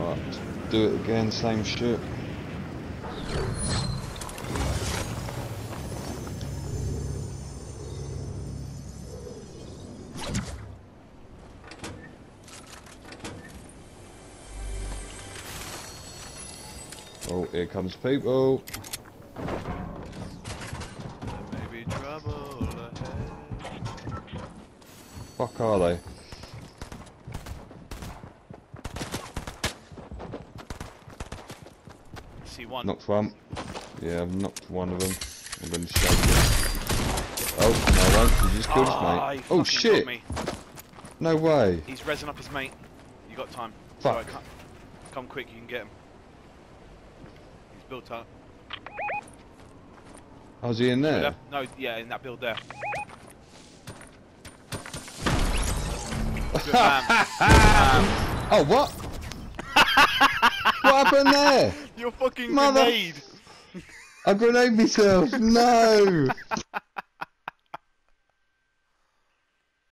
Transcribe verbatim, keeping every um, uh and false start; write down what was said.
Fuck. Do it again, same shit. Oh, here comes people. There may be trouble ahead. Fuck are they? See one. Knocked one. Yeah, I've knocked one of them. I'm going to show you. Oh, no one. You just killed Oh, his he mate. Oh fucking shit! killed me. No way. He's rezzing up his mate. You got time. Fuck. Alright, come, come quick, you can get him. He's built up. How's he in there? No, yeah, in that build there. Good man. Good man. Oh, what? What happened there? Your fucking Mother- grenade! I grenade myself. No.